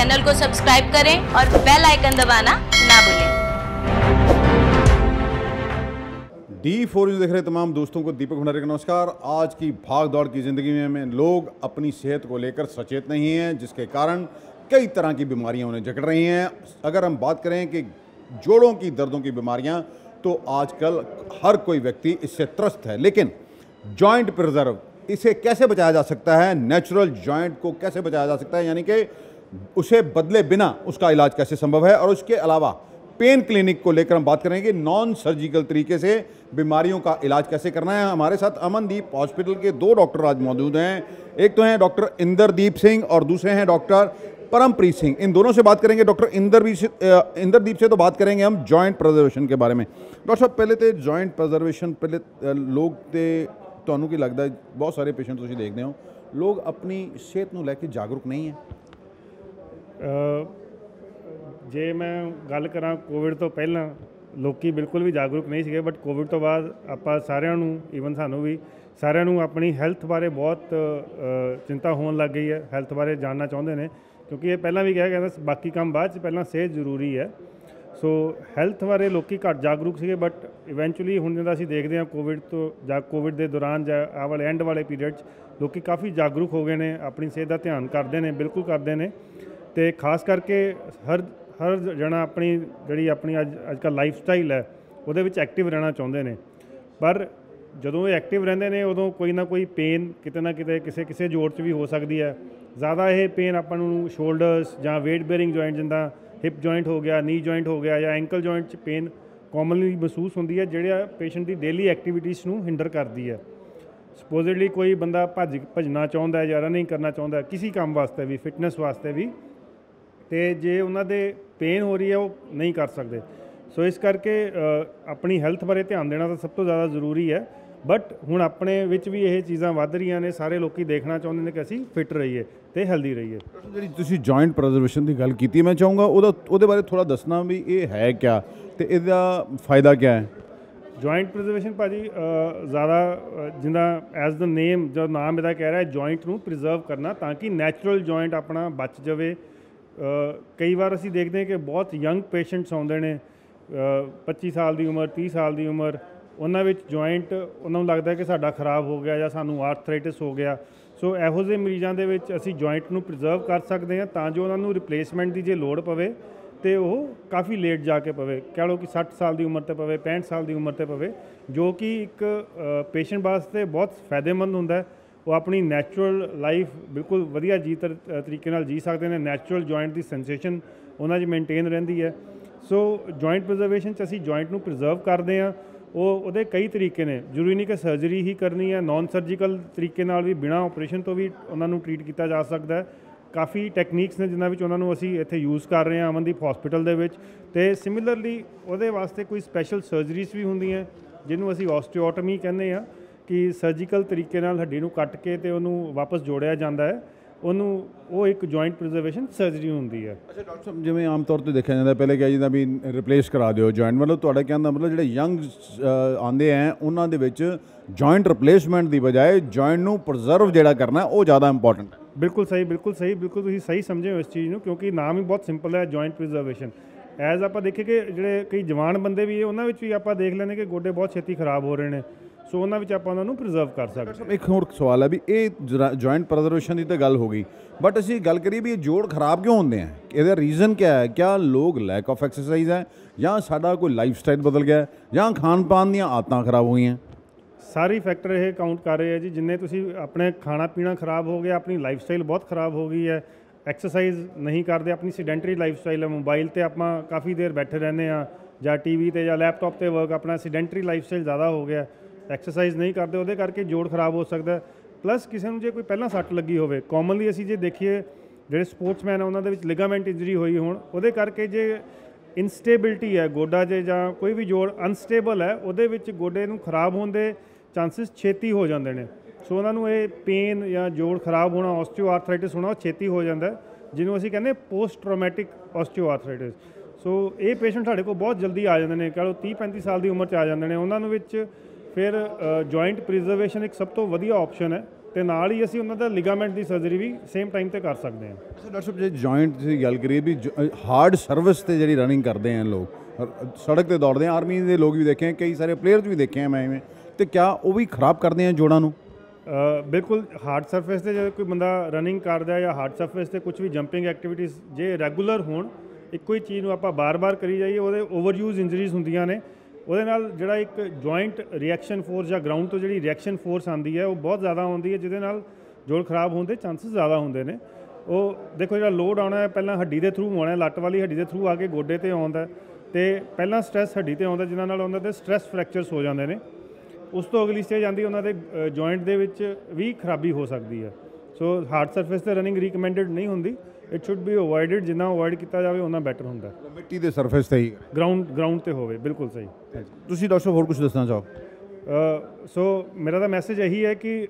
Channel को subscribe करें और बेल आइकन दबाना ना भूलें। D4 देख रहे तमाम दोस्तों को दीपक भंडारी का नमस्कार। आज की भाग दौड़ की ज़िंदगी में लोग अपनी सेहत को लेकर सचेत नहीं हैं, जिसके कारण कई तरह की बीमारियां उन्हें जकड़ रही हैं। अगर हम बात करें कि जोड़ों की दर्दों की बीमारियां, तो आजकल हर कोई व्यक्ति इससे त्रस्त है। लेकिन जॉइंट प्रिजर्व, इसे कैसे बचाया जा सकता है? नेचुरल जॉइंट को कैसे बचाया जा सकता है, यानी कि उसे बदले बिना उसका इलाज कैसे संभव है? और उसके अलावा पेन क्लिनिक को लेकर हम बात करेंगे, नॉन सर्जिकल तरीके से बीमारियों का इलाज कैसे करना है। हमारे साथ अमनदीप हॉस्पिटल के दो डॉक्टर आज मौजूद हैं। एक तो हैं डॉक्टर इंद्रदीप सिंह और दूसरे हैं डॉक्टर परमप्रीत सिंह। इन दोनों से बात करेंगे। डॉक्टर इंद्रदीप से तो बात करेंगे हम जॉइंट प्रिजर्वेशन के बारे में। डॉक्टर साहब, पहले तो जॉइंट प्रिजर्वेशन पहले लोग तो ਤੁਹਾਨੂੰ ਕੀ ਲੱਗਦਾ ਬਹੁਤ ਸਾਰੇ ਪੇਸ਼ੈਂਟ ਤੁਸੀਂ ਦੇਖਦੇ ਹੋ, ਲੋਕ ਆਪਣੀ ਸਿਹਤ ਨੂੰ ਲੈ ਕੇ ਜਾਗਰੂਕ ਨਹੀਂ ਹੈ? ਜੇ ਮੈਂ ਗੱਲ ਕਰਾਂ ਕੋਵਿਡ ਤੋਂ ਪਹਿਲਾਂ ਲੋਕੀ ਬਿਲਕੁਲ ਵੀ ਜਾਗਰੂਕ ਨਹੀਂ ਸੀਗੇ, ਬਟ ਕੋਵਿਡ ਤੋਂ ਬਾਅਦ ਆਪਾਂ ਸਾਰਿਆਂ ਨੂੰ, ਈਵਨ ਸਾਨੂੰ ਵੀ ਸਾਰਿਆਂ ਨੂੰ ਆਪਣੀ ਹੈਲਥ ਬਾਰੇ ਬਹੁਤ ਚਿੰਤਾ ਹੋਣ ਲੱਗ ਗਈ ਹੈ। ਹੈਲਥ ਬਾਰੇ ਜਾਣਨਾ ਚਾਹੁੰਦੇ ਨੇ, ਕਿਉਂਕਿ ਇਹ ਪਹਿਲਾਂ ਵੀ ਕਿਹਾ ਗਿਆ ਬਾਕੀ ਕੰਮ ਬਾਅਦ 'ਚ, ਪਹਿਲਾਂ ਸਿਹਤ ਜ਼ਰੂਰੀ ਹੈ। ਸੋ ਹੈਲਥ ਬਾਰੇ ਲੋਕੀ ਘੱਟ ਜਾਗਰੂਕ ਸੀਗੇ, ਬਟ ਇਵੈਂਚੁਅਲੀ ਹੁਣ ਜਿੱਦਾਂ ਅਸੀਂ ਦੇਖਦੇ ਹਾਂ ਕੋਵਿਡ ਤੋਂ ਜਾਂ ਕੋਵਿਡ ਦੇ ਦੌਰਾਨ ਜਾਂ ਆਹ ਵਾਲੇ ਐਂਡ ਵਾਲੇ ਪੀਰੀਅਡ 'ਚ ਲੋਕੀ ਕਾਫੀ ਜਾਗਰੂਕ ਹੋ ਗਏ ਨੇ, ਆਪਣੀ ਸਿਹਤ ਦਾ ਧਿਆਨ ਕਰਦੇ ਨੇ, ਬਿਲਕੁਲ ਕਰਦੇ ਨੇ। ਅਤੇ ਖਾਸ ਕਰਕੇ ਹਰ ਜਣਾ ਆਪਣੀ ਜਿਹੜੀ ਆਪਣੀ ਅੱਜ ਕੱਲ੍ਹ ਲਾਈਫ ਸਟਾਈਲ ਹੈ ਉਹਦੇ ਵਿੱਚ ਐਕਟਿਵ ਰਹਿਣਾ ਚਾਹੁੰਦੇ ਨੇ। ਪਰ ਜਦੋਂ ਇਹ ਐਕਟਿਵ ਰਹਿੰਦੇ ਨੇ ਉਦੋਂ ਕੋਈ ਨਾ ਕੋਈ ਪੇਨ ਕਿਤੇ ਨਾ ਕਿਤੇ ਕਿਸੇ ਜੋੜ 'ਚ ਵੀ ਹੋ ਸਕਦੀ ਹੈ। ਜ਼ਿਆਦਾ ਇਹ ਪੇਨ ਆਪਾਂ ਨੂੰ ਸ਼ੋਲਡਰਸ ਜਾਂ ਵੇਟ ਬੇਅਰਿੰਗ ਜੁਆਇੰਟ, ਜਿੱਦਾਂ ਹਿਪ ਜੁਆਇੰਟ ਹੋ ਗਿਆ, ਨੀ ਜੁਆਇੰਟ ਹੋ ਗਿਆ, ਜਾਂ ਐਂਕਲ ਜੁਆਇੰਟ 'ਚ ਪੇਨ ਕਾਮਨਲੀ ਮਹਿਸੂਸ ਹੁੰਦੀ ਹੈ, ਜਿਹੜਾ ਪੇਸ਼ੈਂਟ ਦੀ ਡੇਲੀ ਐਕਟੀਵਿਟੀਜ਼ ਨੂੰ ਹਿੰਡਰ ਕਰਦੀ ਹੈ। ਸਪੋਜ਼ਿਡਲੀ ਕੋਈ ਬੰਦਾ ਭੱਜਣਾ ਚਾਹੁੰਦਾ ਜਾਂ ਰਨਿੰਗ ਕਰਨਾ ਚਾਹੁੰਦਾ, ਕਿਸੇ ਕੰਮ ਵਾਸਤੇ ਵੀ, ਫਿਟਨੈਸ ਵਾਸਤੇ ਵੀ, ਅਤੇ ਜੇ ਉਹਨਾਂ ਦੇ ਪੇਨ ਹੋ ਰਹੀ ਹੈ ਉਹ ਨਹੀਂ ਕਰ ਸਕਦੇ। ਸੋ ਇਸ ਕਰਕੇ ਆਪਣੀ ਹੈਲਥ ਬਾਰੇ ਧਿਆਨ ਦੇਣਾ ਤਾਂ ਸਭ ਤੋਂ ਜ਼ਿਆਦਾ ਜ਼ਰੂਰੀ ਹੈ। ਬਟ ਹੁਣ ਆਪਣੇ ਵਿੱਚ ਵੀ ਇਹ ਚੀਜ਼ਾਂ ਵੱਧ ਰਹੀਆਂ ਨੇ, ਸਾਰੇ ਲੋਕ ਦੇਖਣਾ ਚਾਹੁੰਦੇ ਨੇ ਕਿ ਅਸੀਂ ਫਿੱਟ ਰਹੀਏ ਅਤੇ ਹੈਲਦੀ ਰਹੀਏ। ਜਿਹੜੀ ਤੁਸੀਂ ਜੁਆਇੰਟ ਪ੍ਰਜ਼ਰਵੇਸ਼ਨ ਦੀ ਗੱਲ ਕੀਤੀ, ਮੈਂ ਚਾਹੂੰਗਾ ਉਹਦੇ ਬਾਰੇ ਥੋੜ੍ਹਾ ਦੱਸਣਾ ਵੀ ਇਹ ਹੈ ਕਿਆ ਅਤੇ ਇਹਦਾ ਫਾਇਦਾ ਕਿਆ ਹੈ? ਜੁਆਇੰਟ ਪ੍ਰਿਜ਼ਰਵੇਸ਼ਨ ਭਾਅ ਜੀ ਜ਼ਿਆਦਾ ਜਿੱਦਾਂ ਐਜ਼ ਦਾ ਨੇਮ, ਜੋ ਨਾਮ ਇਹਦਾ ਕਹਿ ਰਿਹਾ, ਜੁਆਇੰਟ ਨੂੰ ਪ੍ਰੀਜ਼ਰਵ ਕਰਨਾ ਤਾਂ ਕਿ ਨੈਚੁਰਲ ਜੁਆਇੰਟ ਆਪਣਾ ਬਚ ਜਾਵੇ। ਕਈ ਵਾਰ ਅਸੀਂ ਦੇਖਦੇ ਹਾਂ ਕਿ ਬਹੁਤ ਯੰਗ ਪੇਸ਼ੈਂਟਸ ਆਉਂਦੇ ਨੇ, 25 ਸਾਲ ਦੀ ਉਮਰ, 30 ਸਾਲ ਦੀ ਉਮਰ, ਉਹਨਾਂ ਵਿੱਚ ਜੁਆਇੰਟ ਉਹਨਾਂ ਨੂੰ ਲੱਗਦਾ ਕਿ ਸਾਡਾ ਖਰਾਬ ਹੋ ਗਿਆ ਜਾਂ ਸਾਨੂੰ ਆਰਥਰਾਈਟਿਸ ਹੋ ਗਿਆ। ਸੋ ਇਹੋ ਜਿਹੇ ਮਰੀਜ਼ਾਂ ਦੇ ਵਿੱਚ ਅਸੀਂ ਜੁਆਇੰਟ ਨੂੰ ਪ੍ਰੀਜ਼ਰਵ ਕਰ ਸਕਦੇ ਹਾਂ ਤਾਂ ਜੋ ਉਹਨਾਂ ਨੂੰ ਰਿਪਲੇਸਮੈਂਟ ਦੀ ਜੇ ਲੋੜ ਪਵੇ ਅਤੇ ਉਹ ਕਾਫੀ ਲੇਟ ਜਾ ਕੇ ਪਵੇ, ਕਹਿ ਲਓ ਕਿ 60 ਸਾਲ ਦੀ ਉਮਰ 'ਤੇ ਪਵੇ, 65 ਸਾਲ ਦੀ ਉਮਰ 'ਤੇ ਪਵੇ, ਜੋ ਕਿ ਇੱਕ ਪੇਸ਼ੈਂਟ ਵਾਸਤੇ ਬਹੁਤ ਫਾਇਦੇਮੰਦ ਹੁੰਦਾ ਹੈ। ਉਹ ਆਪਣੀ ਨੈਚੁਰਲ ਲਾਈਫ ਬਿਲਕੁਲ ਵਧੀਆ ਤਰੀਕੇ ਨਾਲ ਜੀ ਸਕਦੇ ਨੇ। ਨੈਚੁਰਲ ਜੁਆਇੰਟ ਦੀ ਸੈਂਸੇਸ਼ਨ ਉਹਨਾਂ 'ਚ ਮੇਨਟੇਨ ਰਹਿੰਦੀ ਹੈ। ਸੋ ਜੁਆਇੰਟ ਪ੍ਰਿਜ਼ਰਵੇਸ਼ਨ 'ਚ ਅਸੀਂ ਜੁਆਇੰਟ ਨੂੰ ਪ੍ਰੀਜ਼ਰਵ ਕਰਦੇ ਹਾਂ। ਉਹਦੇ ਕਈ ਤਰੀਕੇ ਨੇ, ਜ਼ਰੂਰੀ ਨਹੀਂ ਕਿ ਸਰਜਰੀ ਹੀ ਕਰਨੀ ਹੈ, ਨੋਨ ਸਰਜੀਕਲ ਤਰੀਕੇ ਨਾਲ ਵੀ, ਬਿਨਾਂ ਆਪਰੇਸ਼ਨ ਤੋਂ ਵੀ ਉਹਨਾਂ ਨੂੰ ਟਰੀਟ ਕੀਤਾ ਜਾ ਸਕਦਾ ਹੈ। ਕਾਫੀ ਟੈਕਨੀਕਸ ਨੇ ਜਿਨ੍ਹਾਂ ਵਿੱਚ ਉਹਨਾਂ ਨੂੰ ਅਸੀਂ ਇੱਥੇ ਯੂਜ਼ ਕਰ ਰਹੇ ਹਾਂ ਅਮਨਦੀਪ ਹੌਸਪੀਟਲ ਦੇ ਵਿੱਚ। ਅਤੇ ਸਿਮਿਲਰਲੀ ਉਹਦੇ ਵਾਸਤੇ ਕੋਈ ਸਪੈਸ਼ਲ ਸਰਜਰੀਜ਼ ਵੀ ਹੁੰਦੀਆਂ ਜਿਹਨੂੰ ਅਸੀਂ ਆਸਟੀਓਟਮੀ ਕਹਿੰਦੇ ਹਾਂ, ਕਿ ਸਰਜੀਕਲ ਤਰੀਕੇ ਨਾਲ ਹੱਡੀ ਨੂੰ ਕੱਟ ਕੇ ਅਤੇ ਉਹਨੂੰ ਵਾਪਸ ਜੋੜਿਆ ਜਾਂਦਾ ਹੈ, ਉਹ ਇੱਕ ਜੁਆਇੰਟ ਪ੍ਰਿਜ਼ਰਵੇਸ਼ਨ ਸਰਜਰੀ ਹੁੰਦੀ ਹੈ। ਅੱਛਾ ਡਾਕਟਰ ਸਾਹਿਬ, ਜਿਵੇਂ ਆਮ ਤੌਰ 'ਤੇ ਦੇਖਿਆ ਜਾਂਦਾ ਪਹਿਲੇ ਕਿਹਾ ਜਾਂਦਾ ਵੀ ਰਿਪਲੇਸ ਕਰਾ ਦਿਓ ਜੁਆਇੰਟ, ਮਤਲਬ ਤੁਹਾਡਾ ਕਹਿਣ ਦਾ ਮਤਲਬ ਜਿਹੜੇ ਯੰਗ ਆਉਂਦੇ ਹੈ ਉਹਨਾਂ ਦੇ ਵਿੱਚ ਜੁਆਇੰਟ ਰਿਪਲੇਸਮੈਂਟ ਦੀ ਬਜਾਏ ਜੁਆਇੰਟ ਨੂੰ ਪ੍ਰੀਜ਼ਰਵ ਜਿਹੜਾ ਕਰਨਾ ਉਹ ਜ਼ਿਆਦਾ ਇੰਪੋਰਟੈਂਟ ਹੈ। ਬਿਲਕੁਲ ਸਹੀ, ਬਿਲਕੁਲ ਸਹੀ, ਬਿਲਕੁਲ ਤੁਸੀਂ ਸਹੀ ਸਮਝੇ ਹੋ ਇਸ ਚੀਜ਼ ਨੂੰ, ਕਿਉਂਕਿ ਨਾਮ ਹੀ ਬਹੁਤ ਸਿੰਪਲ ਹੈ ਜੁਆਇੰਟ ਪ੍ਰੀਜ਼ਰਵੇਸ਼ਨ। ਐਜ਼ ਆਪਾਂ ਦੇਖੀਏ ਕਿ ਜਿਹੜੇ ਕਈ ਜਵਾਨ ਬੰਦੇ ਵੀ ਉਹਨਾਂ ਵਿੱਚ ਵੀ ਆਪਾਂ ਦੇਖ ਲੈਂਦੇ ਕਿ ਗੋਡੇ ਬਹੁਤ ਛੇਤੀ ਖਰਾਬ ਹੋ ਰਹੇ ਨੇ, ਸੋ ਉਹਨਾਂ ਵਿੱਚ ਆਪਾਂ ਉਹਨਾਂ ਨੂੰ ਪ੍ਰੀਜ਼ਰਵ ਕਰ ਸਕਦੇ। ਇੱਕ ਹੋਰ ਸਵਾਲ ਹੈ ਵੀ ਇਹ ਜੁਆਇੰਟ ਪ੍ਰਿਜ਼ਰਵੇਸ਼ਨ ਦੀ ਤਾਂ ਗੱਲ ਹੋ ਗਈ, ਬਟ ਅਸੀਂ ਗੱਲ ਕਰੀਏ ਵੀ ਇਹ ਜੋੜ ਖਰਾਬ ਕਿਉਂ ਹੁੰਦੇ हैं? ਇਹਦਾ ਰੀਜ਼ਨ क्या है? क्या ਲੋਕ ਲੈਕ ਆਫ ਐਕਸਰਸਾਈਜ਼ ਹੈ, ਜਾਂ ਸਾਡਾ ਕੋਈ ਲਾਈਫ ਸਟਾਈਲ ਬਦਲ ਗਿਆ, ਜਾਂ ਖਾਣ ਪਾਣ ਦੀਆਂ ਆਦਤਾਂ ਖਰਾਬ ਹੋਈਆਂ? ਸਾਰੇ ਫੈਕਟਰ ਇਹ ਕਾਊਂਟ ਕਰ ਰਹੇ ਆ ਜੀ। ਜਿੰਨੇ ਤੁਸੀਂ ਆਪਣੇ ਖਾਣਾ ਪੀਣਾ ਖਰਾਬ ਹੋ ਗਿਆ, ਆਪਣੀ ਲਾਈਫ ਸਟਾਈਲ ਬਹੁਤ ਖਰਾਬ ਹੋ ਗਈ ਹੈ, ਐਕਸਰਸਾਈਜ਼ ਨਹੀਂ ਕਰਦੇ, ਆਪਣੀ ਸੀਡੈਂਟਰੀ ਲਾਈਫ ਸਟਾਈਲ ਹੈ, ਮੋਬਾਈਲ 'ਤੇ ਆਪਾਂ ਕਾਫੀ ਦੇਰ ਬੈਠੇ ਰਹਿੰਦੇ ਹਾਂ, ਜਾਂ TV 'ਤੇ ਜਾਂ ਲੈਪਟਾਪ 'ਤੇ ਵਰਕ, ਆਪਣਾ ਸੀਡੈਂਟਰੀ ਲਾਈਫ ਸਟਾਈਲ ਜ਼ਿਆਦਾ ਹੋ ਗਿਆ, ਐਕਸਰਸਾਈਜ਼ ਨਹੀਂ ਕਰਦੇ, ਉਹਦੇ ਕਰਕੇ ਜੋੜ ਖਰਾਬ ਹੋ ਸਕਦਾ। ਪਲੱਸ ਕਿਸੇ ਨੂੰ ਜੇ ਕੋਈ ਪਹਿਲਾਂ ਸੱਟ ਲੱਗੀ ਹੋਵੇ, ਕਾਮਨਲੀ ਅਸੀਂ ਜੇ ਦੇਖੀਏ ਜਿਹੜੇ ਸਪੋਰਟਸਮੈਨ ਆ ਉਹਨਾਂ ਦੇ ਵਿੱਚ ਲਿਗਾਮੈਂਟ ਇੰਜਰੀ ਹੋਈ ਹੋਣ, ਉਹਦੇ ਕਰਕੇ ਜੇ ਇਨਸਟੇਬਿਲਿਟੀ ਹੈ ਗੋਡਾ 'ਚ ਜਾਂ ਕੋਈ ਵੀ ਜੋੜ ਅਨਸਟੇਬਲ ਹੈ, ਉਹਦੇ ਵਿੱਚ ਗੋਡੇ ਨੂੰ ਖਰਾਬ ਹੋਣ ਦੇ ਚਾਂਸਿਸ ਛੇਤੀ ਹੋ ਜਾਂਦੇ ਨੇ। ਸੋ ਉਹਨਾਂ ਨੂੰ ਇਹ ਪੇਨ ਜਾਂ ਜੋੜ ਖਰਾਬ ਹੋਣਾ, ਆਸਟੀਓਆਰਥਰਾਈਟਿਸ ਹੋਣਾ, ਉਹ ਛੇਤੀ ਹੋ ਜਾਂਦਾ, ਜਿਹਨੂੰ ਅਸੀਂ ਕਹਿੰਦੇ ਪੋਸਟ ਟਰਾਮੈਟਿਕ ਆਸਟੀਓਆਰਥਰਾਈਟਿਸ। ਸੋ ਇਹ ਪੇਸ਼ੈਂਟ ਸਾਡੇ ਕੋਲ ਬਹੁਤ ਜਲਦੀ ਆ ਜਾਂਦੇ ਨੇ, ਕਹਿ ਲਓ 30-35 ਸਾਲ ਦੀ ਉਮਰ 'ਚ ਆ ਜਾਂਦੇ ਨੇ। ਉਹਨਾਂ ਨੂੰ ਵਿੱਚ ਫਿਰ ਜੁਆਇੰਟ ਪ੍ਰੀਜ਼ਰਵੇਸ਼ਨ ਇੱਕ ਸਭ ਤੋਂ ਵਧੀਆ ਆਪਸ਼ਨ ਹੈ। ਤੇ ਨਾਲ ਹੀ ਅਸੀਂ ਉਹਨਾਂ ਦਾ ਲਿਗਾਮੈਂਟ ਦੀ ਸਰਜਰੀ ਵੀ ਸੇਮ ਟਾਈਮ ਤੇ ਕਰ ਸਕਦੇ ਹਾਂ। ਡਾਕਟਰ ਸਾਹਿਬ ਜੇ ਜੁਆਇੰਟ ਦੀ ਗੱਲ ਕਰੀਏ ਵੀ ਹਾਰਡ ਸਰਵਿਸ ਤੇ ਜਿਹੜੀ ਰਨਿੰਗ ਕਰਦੇ ਆ ਲੋਕ ਸੜਕ ਤੇ ਦੌੜਦੇ ਆ, ਆਰਮੀ ਦੇ ਲੋਕ ਵੀ ਦੇਖੇ ਆ, ਕਈ ਸਾਰੇ ਪਲੇਅਰਸ ਵੀ ਦੇਖੇ ਆ ਮੈਂ ਇਵੇਂ, ਤੇ ਕਿਆ ਉਹ ਵੀ ਖਰਾਬ ਕਰਦੇ ਆ ਜੋੜਾਂ ਨੂੰ? ਬਿਲਕੁਲ ਹਾਰਡ ਸਰਫੇਸ ਤੇ ਜਦੋਂ ਕੋਈ ਬੰਦਾ ਰਨਿੰਗ ਕਰਦਾ ਜਾਂ ਹਾਰਡ ਸਰਫੇਸ ਤੇ ਕੁਝ ਵੀ ਜੰਪਿੰਗ ਐਕਟੀਵਿਟੀਜ਼ ਜੇ ਰੈਗੂਲਰ ਹੋਣ, ਇੱਕੋ ਹੀ ਚੀਜ਼ ਨੂੰ ਆਪਾਂ ਬਾਰ-ਬਾਰ ਕਰੀ ਜਾਈਏ, ਉਹਦੇ ਓਵਰਯੂਜ਼ ਇੰਜਰੀਜ਼ ਹੁੰਦੀਆਂ ਨੇ। ਉਹਦੇ ਨਾਲ ਜਿਹੜਾ ਇੱਕ ਜੁਆਇੰਟ ਰਿਐਕਸ਼ਨ ਫੋਰਸ ਜਾਂ ਗਰਾਊਂਡ ਤੋਂ ਜਿਹੜੀ ਰਿਐਕਸ਼ਨ ਫੋਰਸ ਆਉਂਦੀ ਹੈ ਉਹ ਬਹੁਤ ਜ਼ਿਆਦਾ ਆਉਂਦੀ ਹੈ, ਜਿਹਦੇ ਨਾਲ ਜੋੜ ਖਰਾਬ ਹੋਣ ਦੇ ਚਾਂਸਸ ਜ਼ਿਆਦਾ ਹੁੰਦੇ ਨੇ। ਉਹ ਦੇਖੋ ਜਿਹੜਾ ਲੋਡ ਆਉਣਾ ਹੈ ਪਹਿਲਾਂ ਹੱਡੀ ਦੇ ਥਰੂ ਆਉਣਾ, ਲੱਤ ਵਾਲੀ ਹੱਡੀ ਦੇ ਥਰੂ ਆ ਕੇ ਗੋਡੇ ਤੇ ਆਉਂਦਾ, ਤੇ ਪਹਿਲਾਂ ਸਟ੍ਰੈਸ ਹੱਡੀ ਤੇ ਆਉਂਦਾ, ਜਿਨ੍ਹਾਂ ਨਾਲ ਉਹਨਾਂ ਦੇ ਸਟ੍ਰੈਸ ਫ੍ਰੈਕਚਰਸ ਹੋ ਜਾਂਦੇ ਨੇ। ਉਸ ਤੋਂ ਅਗਲੀ ਸਟੇਜ ਆਉਂਦੀ ਉਹਨਾਂ ਦੇ ਜੁਆਇੰਟ ਦੇ ਵਿੱਚ ਵੀ ਖਰਾਬੀ ਹੋ ਸਕਦੀ ਹੈ। ਸੋ ਹਾਰਡ ਸਰਫੇਸ ਤੇ ਰਨਿੰਗ ਰਿਕਮੈਂਡਡ ਨਹੀਂ ਹੁੰਦੀ, ਇਟ ਸ਼ੁੱਡ ਬੀ ਅਵੋਇਡਡ, ਜਿੰਨਾ ਅਵੋਇਡ ਕੀਤਾ ਜਾਵੇ ਉਹਨਾਂ ਬੈਟਰ ਹੁੰਦਾ। ਮਿੱਟੀ ਦੇ ਸਰਫੇਸ ਤੇ ਹੀ ਗਰਾਊਂਡ ਤੇ ਹੋਵੇ, ਬਿਲਕੁਲ ਸਹੀ। ਤੁਸੀਂ ਡਾਕਟਰ ਸਾਹਿਬ ਹੋਰ ਕੁਝ ਦੱਸਣਾ ਚਾਹੋ? ਸੋ ਮੇਰਾ ਤਾਂ ਮੈਸੇਜ ਇਹੀ ਹੈ ਕਿ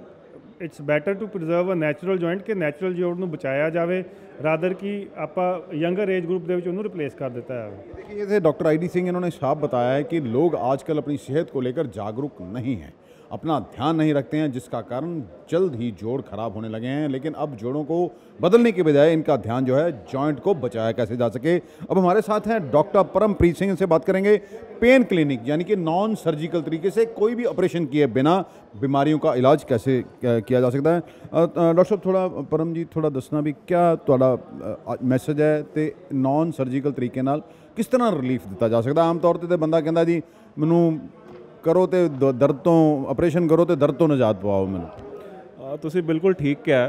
it's better to preserve a natural joint, ਕਿ ਨੈਚੁਰਲ ਜੋੜ ਨੂੰ ਬਚਾਇਆ ਜਾਵੇ ਰਾਦਰ कि ਆਪਾਂ यंगर एज ग्रुप ਦੇ ਵਿੱਚ ਉਹਨੂੰ रिप्लेस कर देता है। देखिए जैसे डॉक्टर आई डी सिंह इन्होंने साफ बताया है कि लोग आजकल अपनी सेहत को लेकर जागरूक नहीं हैं, अपना ध्यान नहीं रखते हैं, जिसका कारण जल्द ही जोड़ खराब होने लगे हैं। लेकिन अब जोड़ों को बदलने के बजाय इनका ध्यान जो है जॉइंट को बचाया कैसे जा सके। अब हमारे साथ हैं डॉक्टर परमप्रीत सिंह, इनसे बात करेंगे पेन क्लिनिक यानी कि नॉन सर्जिकल तरीके से कोई भी ऑपरेशन किए बिना बीमारियों का इलाज कैसे किया जा सकता है। डॉक्टर साहब थोड़ा परम जी थोड़ा दसना भी क्या तुहाडा मैसेज है तो नॉन सर्जिकल तरीके नाल किस तरह रिलीफ दिता जा सकता। आम तौर पर बंदा कहता जी मैनू करो तो दर्द तो ऑपरेशन करो तो दर्द तो निजात पवाओ मैनू। ਤੁਸੀਂ ਬਿਲਕੁਲ ਠੀਕ ਕਿਹਾ।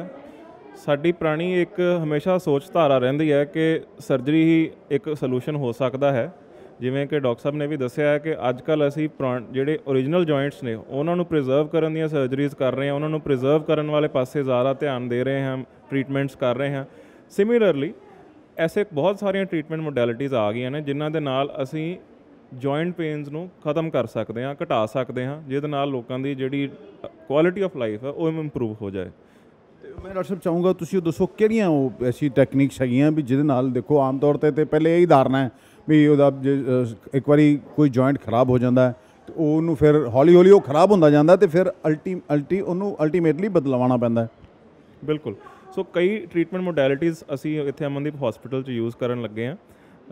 ਸਾਡੀ ਪੁਰਾਣੀ ਇੱਕ ਹਮੇਸ਼ਾ ਸੋਚ ਧਾਰਾ ਰਹਿੰਦੀ ਹੈ ਕਿ ਸਰਜਰੀ ਹੀ ਇੱਕ ਸੋਲੂਸ਼ਨ ਹੋ ਸਕਦਾ ਹੈ। ਜਿਵੇਂ ਕਿ ਡਾਕਟਰ ਸਾਹਿਬ ਨੇ ਵੀ ਦੱਸਿਆ ਹੈ ਕਿ ਅੱਜ ਕੱਲ੍ਹ ਅਸੀਂ ਜਿਹੜੇ ਓਰੀਜਨਲ ਜੁਆਇੰਟਸ ਨੇ ਉਹਨਾਂ ਨੂੰ ਪ੍ਰੀਜ਼ਰਵ ਕਰਨ ਦੀਆਂ ਸਰਜਰੀਜ਼ ਕਰ ਰਹੇ ਹਾਂ, ਉਹਨਾਂ ਨੂੰ ਪ੍ਰੀਜ਼ਰਵ ਕਰਨ ਵਾਲੇ ਪਾਸੇ ਜ਼ਿਆਦਾ ਧਿਆਨ ਦੇ ਰਹੇ ਹਾਂ, ਟ੍ਰੀਟਮੈਂਟਸ ਕਰ ਰਹੇ ਹਾਂ। ਸਿਮਿਲਰਲੀ ਐਸੇ ਬਹੁਤ ਸਾਰੀਆਂ ਟ੍ਰੀਟਮੈਂਟ ਮੋਡੈਲਿਟੀਜ਼ ਆ ਗਈਆਂ ਨੇ ਜਿਨ੍ਹਾਂ ਦੇ ਨਾਲ ਅਸੀਂ ਜੁਆਇੰਟ ਪੇਨਸ ਨੂੰ ਖਤਮ ਕਰ ਸਕਦੇ ਹਾਂ, ਘਟਾ ਸਕਦੇ ਹਾਂ, ਜਿਹਦੇ ਨਾਲ ਲੋਕਾਂ ਦੀ ਜਿਹੜੀ ਕੁਆਲਿਟੀ ਆਫ ਲਾਈਫ ਹੈ ਉਹ ਇੰਪਰੂਵ ਹੋ ਜਾਏ। मैं डॉक्टर साहब चाहूँगा तुसीं दसो ਕਿਹੜੀਆਂ ਉਹ ਐਸੀ ਟੈਕਨੀਕਸ ਹੈਗੀਆਂ ਵੀ ਜਿਹਦੇ ਨਾਲ ਦੇਖੋ ਆਮ ਤੌਰ ਤੇ ਪਹਿਲੇ ਇਹੀ ਧਾਰਨਾ ਹੈ ਵੀ ਉਹਦਾ ਇੱਕ ਵਾਰੀ ਕੋਈ ਜੁਆਇੰਟ ਖਰਾਬ ਹੋ ਜਾਂਦਾ ਹੈ ਤੇ ਉਹਨੂੰ ਫਿਰ ਹੌਲੀ ਹੌਲੀ ਉਹ ਖਰਾਬ ਹੁੰਦਾ ਜਾਂਦਾ ਤੇ ਫਿਰ ਉਹਨੂੰ ਅਲਟੀਮੇਟਲੀ ਬਦਲਵਾਉਣਾ ਪੈਂਦਾ ਹੈ। ਬਿਲਕੁਲ। ਸੋ ਕਈ ਟ੍ਰੀਟਮੈਂਟ ਮੋਡੈਲਿਟੀਜ਼ ਅਸੀਂ ਇੱਥੇ ਅਮਨਦੀਪ ਹਸਪੀਟਲ 'ਚ ਯੂਜ਼ ਕਰਨ ਲੱਗੇ ਹਾਂ,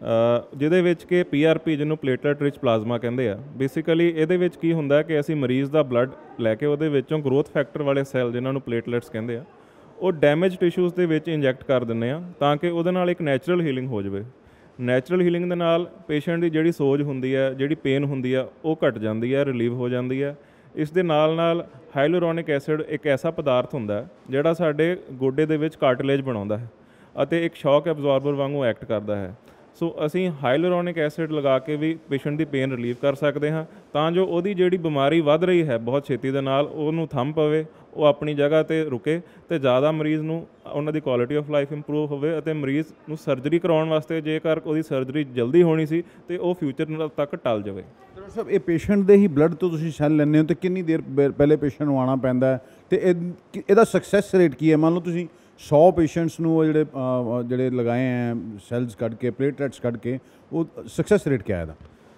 ਜਿਹਦੇ ਵਿੱਚ ਕਿ PRP ਜਿਹਨੂੰ ਪਲੇਟਲੈਟ ਰਿਚ ਪਲਾਜ਼ਮਾ ਕਹਿੰਦੇ ਆ। ਬੇਸਿਕਲੀ ਇਹਦੇ ਵਿੱਚ ਕੀ ਹੁੰਦਾ ਕਿ ਅਸੀਂ ਮਰੀਜ਼ ਦਾ ਬਲੱਡ ਲੈ ਕੇ ਉਹਦੇ ਵਿੱਚੋਂ ਗਰੋਥ ਫੈਕਟਰ ਵਾਲੇ ਸੈੱਲ ਜਿਨ੍ਹਾਂ ਨੂੰ ਪਲੇਟਲੈਟਸ ਕਹਿੰਦੇ ਆ ਉਹ ਡੈਮੇਜ ਟਿਸ਼ੂਜ਼ ਦੇ ਵਿੱਚ ਇੰਜੈਕਟ ਕਰ ਦਿੰਦੇ ਆ ਤਾਂ ਕਿ ਉਹਦੇ ਨਾਲ ਇੱਕ ਨੈਚੁਰਲ ਹੀਲਿੰਗ ਹੋ ਜਾਵੇ। ਨੈਚੁਰਲ ਹੀਲਿੰਗ ਦੇ ਨਾਲ ਪੇਸ਼ੈਂਟ ਦੀ ਜਿਹੜੀ ਸੋਜ ਹੁੰਦੀ ਹੈ, ਜਿਹੜੀ ਪੇਨ ਹੁੰਦੀ ਆ ਉਹ ਘਟ ਜਾਂਦੀ ਹੈ, ਰਿਲੀਵ ਹੋ ਜਾਂਦੀ ਹੈ। ਇਸ ਦੇ ਨਾਲ ਨਾਲ ਹਾਈਲੂਰੋਨਿਕ ਐਸਿਡ ਇੱਕ ਐਸਾ ਪਦਾਰਥ ਹੁੰਦਾ ਜਿਹੜਾ ਸਾਡੇ ਗੋਡੇ ਦੇ ਵਿੱਚ ਕਾਰਟਿਲੇਜ ਬਣਾਉਂਦਾ ਹੈ ਅਤੇ ਇੱਕ ਸ਼ੌਕ ਐਬਜ਼ੋਰਬਰ ਵਾਂਗੂ ਐਕਟ ਕਰਦਾ ਹੈ। ਸੋ ਅਸੀਂ ਹਾਈਲੂਰੋਨਿਕ ਐਸਿਡ ਲਗਾ ਕੇ ਵੀ ਪੇਸ਼ੈਂਟ ਦੀ ਪੇਨ ਰਿਲੀਵ ਕਰ ਸਕਦੇ ਹਾਂ ਤਾਂ ਜੋ ਉਹਦੀ ਜਿਹੜੀ ਬਿਮਾਰੀ ਵੱਧ ਰਹੀ ਹੈ ਬਹੁਤ ਛੇਤੀ ਦੇ ਨਾਲ ਉਹਨੂੰ ਥੰਮ ਪਵੇ, ਉਹ ਆਪਣੀ ਜਗ੍ਹਾ 'ਤੇ ਰੁਕੇ ਅਤੇ ਜ਼ਿਆਦਾ ਮਰੀਜ਼ ਨੂੰ ਉਹਨਾਂ ਦੀ ਕੁਆਲਿਟੀ ਆਫ ਲਾਈਫ ਇੰਪਰੂਵ ਹੋਵੇ ਅਤੇ ਮਰੀਜ਼ ਨੂੰ ਸਰਜਰੀ ਕਰਾਉਣ ਵਾਸਤੇ ਜੇਕਰ ਉਹਦੀ ਸਰਜਰੀ ਜਲਦੀ ਹੋਣੀ ਸੀ ਅਤੇ ਉਹ ਫਿਊਚਰ ਤੱਕ ਟਲ ਜਾਵੇ। ਡਾਕਟਰ ਸਾਹਿਬ ਇਹ ਪੇਸ਼ੈਂਟ ਦੇ ਹੀ ਬਲੱਡ ਤੋਂ ਤੁਸੀਂ ਸੈੱਲ ਲੈਂਦੇ ਹੋ ਅਤੇ ਕਿੰਨੀ ਦੇਰ ਪਹਿਲੇ ਪੇਸ਼ੈਂਟ ਨੂੰ ਆਉਣਾ ਪੈਂਦਾ ਹੈ ਅਤੇ ਇਹਦਾ ਸਕਸੈਸ ਰੇਟ ਕੀ ਹੈ? ਮੰਨ ਲਓ ਤੁਸੀਂ 100 ਪੇਸ਼ੈਂਟਸ ਨੂੰ ਜਿਹੜੇ ਲਗਾਏ ਹੈ ਸੈਲਸ ਕੱਢ ਕੇ ਪਲੇਟਲੈਟਸ ਕੱਢ ਕੇ, ਉਹ ਸਕਸੈਸ ਰੇਟ ਕਿਆ ਇਹਦਾ?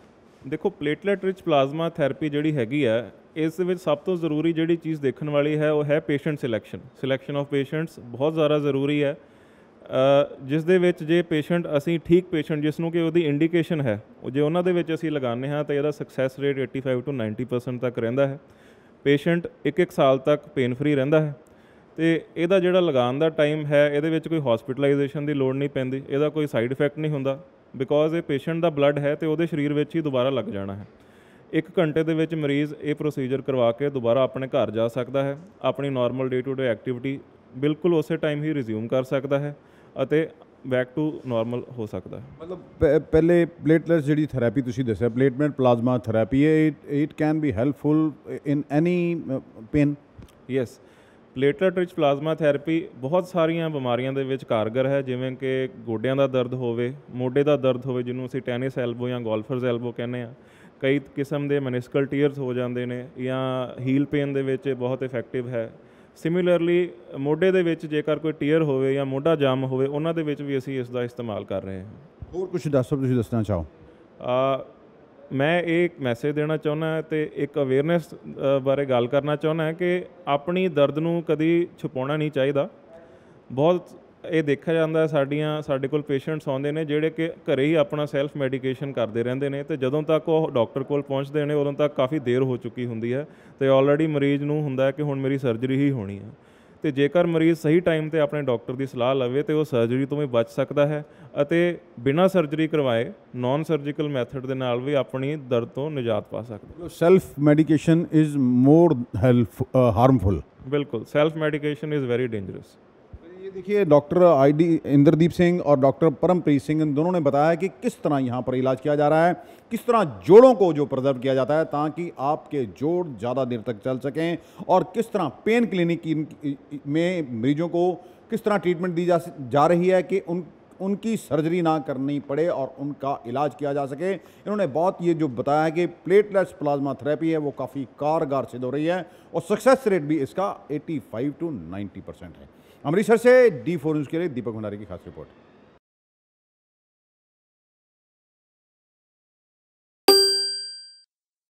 ਦੇਖੋ ਪਲੇਟਲੈਟ ਰਿਚ ਪਲਾਜ਼ਮਾ ਥੈਰੇਪੀ ਜਿਹੜੀ ਹੈਗੀ ਹੈ ਇਸ ਦੇ ਵਿੱਚ ਸਭ ਤੋਂ ਜ਼ਰੂਰੀ ਜਿਹੜੀ ਚੀਜ਼ ਦੇਖਣ ਵਾਲੀ ਹੈ ਉਹ ਹੈ ਪੇਸ਼ੈਂਟ ਸਿਲੈਕਸ਼ਨ ਆਫ ਪੇਸ਼ੈਂਟਸ ਬਹੁਤ ਜ਼ਿਆਦਾ ਜ਼ਰੂਰੀ ਹੈ। ਜਿਸ ਦੇ ਵਿੱਚ ਜੇ ਪੇਸ਼ੈਂਟ ਅਸੀਂ ਠੀਕ ਪੇਸ਼ੈਂਟ ਜਿਸ ਨੂੰ ਕਿ ਉਹਦੀ ਇੰਡੀਕੇਸ਼ਨ ਹੈ ਉਹ ਜੇ ਉਹਨਾਂ ਦੇ ਵਿੱਚ ਅਸੀਂ ਲਗਾਉਂਦੇ ਹਾਂ ਤਾਂ ਇਹਦਾ ਸਕਸੈਸ ਰੇਟ 85 to 90% ਤੱਕ ਰਹਿੰਦਾ ਹੈ। ਪੇਸ਼ੈਂਟ ਇੱਕ ਸਾਲ ਤੱਕ ਪੇਨ ਫਰੀ ਰਹਿੰਦਾ ਹੈ ਅਤੇ ਇਹਦਾ ਜਿਹੜਾ ਲਗਾਉਣ ਦਾ ਟਾਈਮ ਹੈ ਇਹਦੇ ਵਿੱਚ ਕੋਈ ਹੌਸਪੀਟਲਾਈਜੇਸ਼ਨ ਦੀ ਲੋੜ ਨਹੀਂ ਪੈਂਦੀ, ਇਹਦਾ ਕੋਈ ਸਾਈਡ ਇਫੈਕਟ ਨਹੀਂ ਹੁੰਦਾ ਬਿਕੋਜ਼ ਇਹ ਪੇਸ਼ੈਂਟ ਦਾ ਬਲੱਡ ਹੈ ਅਤੇ ਉਹਦੇ ਸਰੀਰ ਵਿੱਚ ਹੀ ਦੁਬਾਰਾ ਲੱਗ ਜਾਣਾ ਹੈ। 1 ਘੰਟੇ ਦੇ ਵਿੱਚ ਮਰੀਜ਼ ਇਹ ਪ੍ਰੋਸੀਜਰ ਕਰਵਾ ਕੇ ਦੁਬਾਰਾ ਆਪਣੇ ਘਰ ਜਾ ਸਕਦਾ ਹੈ, ਆਪਣੀ normal day to day activity ਬਿਲਕੁਲ ਉਸੇ ਟਾਈਮ ਹੀ ਰਿਜ਼ਿਊਮ ਕਰ ਸਕਦਾ ਹੈ ਅਤੇ ਬੈਕ ਟੂ ਨਾਰਮਲ ਹੋ ਸਕਦਾ ਹੈ। ਮਤਲਬ ਪਹਿਲੇ ਪਲੇਟਲੈਟਸ ਜਿਹੜੀ ਥੈਰੇਪੀ ਤੁਸੀਂ ਦੱਸਿਆ platelet plasma therapy it can be helpful in any pain? Yes, platelet rich plasma therapy ਬਹੁਤ ਸਾਰੀਆਂ ਬਿਮਾਰੀਆਂ ਦੇ ਵਿੱਚ ਕਾਰਗਰ ਹੈ, ਜਿਵੇਂ ਕਿ ਗੋਡਿਆਂ ਦਾ ਦਰਦ ਹੋਵੇ, ਮੋਢੇ ਦਾ ਦਰਦ ਹੋਵੇ ਜਿਹਨੂੰ ਅਸੀਂ ਟੈਨਿਸ ਐਲਬੋ ਜਾਂ ਗੋਲਫਰਜ਼ ਐਲਬੋ ਕਹਿੰਦੇ ਹਾਂ, ਕਈ ਕਿਸਮ ਦੇ ਮੈਨਿਸਕਲ ਟੀਅਰਸ ਹੋ ਜਾਂਦੇ ਨੇ, ਜਾਂ ਹੀਲ ਪੇਨ ਦੇ ਵਿੱਚ ਬਹੁਤ ਇਫੈਕਟਿਵ ਹੈ। ਸਿਮਿਲਰਲੀ ਮੋਢੇ ਦੇ ਵਿੱਚ ਜੇਕਰ ਕੋਈ ਟੀਅਰ ਹੋਵੇ ਜਾਂ ਮੋਢਾ ਜਾਮ ਹੋਵੇ ਉਹਨਾਂ ਦੇ ਵਿੱਚ ਵੀ ਅਸੀਂ ਇਸ ਦਾ ਇਸਤੇਮਾਲ ਕਰ ਰਹੇ ਹਾਂ। ਹੋਰ ਕੁਝ ਦੱਸੋ ਤੁਸੀਂ ਦੱਸਣਾ ਚਾਹੋ? ਮੈਂ ਇਹ ਇੱਕ ਮੈਸੇਜ ਦੇਣਾ ਚਾਹੁੰਦਾ ਤੇ ਇੱਕ ਅਵੇਅਰਨੈਸ ਬਾਰੇ ਗੱਲ ਕਰਨਾ ਚਾਹੁੰਦਾ ਕਿ ਆਪਣੀ ਦਰਦ ਨੂੰ ਕਦੀ ਛੁਪਾਉਣਾ ਨਹੀਂ ਚਾਹੀਦਾ। ਬਹੁਤ ਇਹ ਦੇਖਿਆ ਜਾਂਦਾ ਸਾਡੇ ਕੋਲ ਪੇਸ਼ੈਂਟਸ ਆਉਂਦੇ ਨੇ ਜਿਹੜੇ ਕਿ ਘਰੇ ਹੀ ਆਪਣਾ ਸੈਲਫ ਮੈਡੀਕੇਸ਼ਨ ਕਰਦੇ ਰਹਿੰਦੇ ਨੇ, ਤੇ ਜਦੋਂ ਤੱਕ ਉਹ ਡਾਕਟਰ ਕੋਲ ਪਹੁੰਚਦੇ ਨੇ ਉਦੋਂ ਤੱਕ ਕਾਫੀ ਦੇਰ ਹੋ ਚੁੱਕੀ ਹੁੰਦੀ ਹੈ, ਤੇ ਆਲਰੇਡੀ ਮਰੀਜ਼ ਨੂੰ ਹੁੰਦਾ ਹੈ ਕਿ ਹੁਣ ਮੇਰੀ ਸਰਜਰੀ ਹੀ ਹੋਣੀ ਹੈ। ਤੇ ਜੇਕਰ ਮਰੀਜ਼ ਸਹੀ ਟਾਈਮ ਤੇ ਆਪਣੇ ਡਾਕਟਰ ਦੀ ਸਲਾਹ ਲਵੇ ਤੇ ਉਹ ਸਰਜਰੀ ਤੋਂ ਵੀ ਬਚ ਸਕਦਾ ਹੈ, ਅਤੇ ਬਿਨਾਂ ਸਰਜਰੀ ਕਰਵਾਏ ਨਾਨ ਸਰਜੀਕਲ ਮੈਥਡ ਦੇ ਨਾਲ ਵੀ ਆਪਣੀ ਦਰਦ ਤੋਂ ਨਿਜਾਤ ਪਾ ਸਕਦਾ। Self medication is more harmful. बिल्कुल, self medication is very dangerous. ये देखिए, डॉक्टर ID इंद्रदीप सिंह और डॉक्टर परमप्रीत सिंह, इन दोनों ने बताया कि किस तरह यहाँ पर इलाज किया जा रहा है, किस तरह जोड़ों को जो प्रिजर्व किया जाता है ताकि आपके जोड़ ज़्यादा देर तक चल सकें, और किस तरह पेन क्लिनिक में मरीजों को किस तरह ट्रीटमेंट दी जा रही है कि उनकी सर्जरी ना करनी पड़े और उनका इलाज किया जा सके। इन्होंने बहुत ये जो बताया है कि प्लेटलेट्स प्लाज्मा थेरेपी है वो काफ़ी कारगर सिद्ध हो रही है, और सक्सेस रेट भी इसका 85 to 90% है। अमृतसर से D4 न्यूज़ के लिए दीपक भंडारी की खास रिपोर्ट।